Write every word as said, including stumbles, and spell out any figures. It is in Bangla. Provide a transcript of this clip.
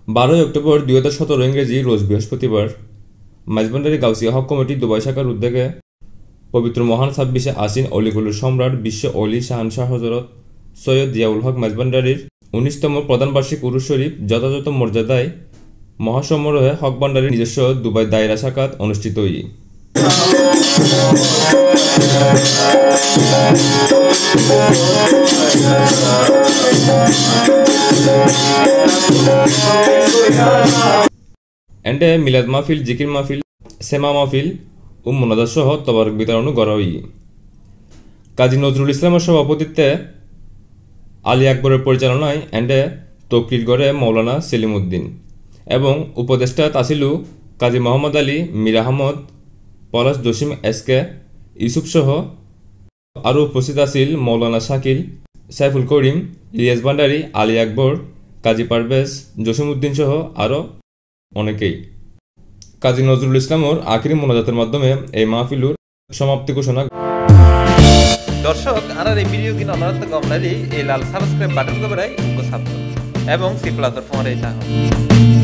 বারোই অক্টোবর দুই হাজার সতেরো ইংরেজি রোজ বৃহস্পতিবার মাইজভান্ডারী গাউসিয়া হক কমিটি দুবাই শাখার উদ্যোগে পবিত্র মহান ছাব্বিশে আশ্বিন অলিগুলোর সম্রাট বিশ্ব অলি শাহানশাহ হজরত সৈয়দ জিয়াউল হক মাইজভান্ডারীর উনিশতম প্রধান বার্ষিক উরুস শরীফ যথাযথ মর্যাদায় মহাসমারোহে হক ভান্ডারীর নিজস্ব দুবাই দায়রা শাখাত অনুষ্ঠিত হই। এন্ডে মিলাদ মাহফিল, জিকির মাহফিল, সেমা মাহফিল ও মোনাজাত সহ তবারক বিতরণও করা হই। কাজী নজরুল ইসলামের সভাপতিত্বে আলী আকবরের পরিচালনায় এন্ডে তকরির গড়ে মৌলানা সেলিম উদ্দিন এবং উপদেষ্টা তাসিলু কাজী মোহাম্মদ আলী, মীর আহমদ, পলাশ জসিম, এস কে ইউসুফ সহ আরও উপস্থিত আছিল মৌলানা শাকিল, সাইফুল করিম, ইলিয়াস ভান্ডারী, আলী আকবর, কাজী পারভেজ, জসিম উদ্দিন সহ আরও অনেকেই। কাজী নজরুল ইসলামর আখিরি মোনাজাতের মাধ্যমে এই মাহফিলুর সমাপ্তি ঘোষণা। দর্শক আর এই ভিডিও কিনা অনারত গমনালি এই লাল সাবস্ক্রাইব বাটন কবরাই উনকো সাবস্ক্রাইব এবং সি প্লাস ফোন এই চাহ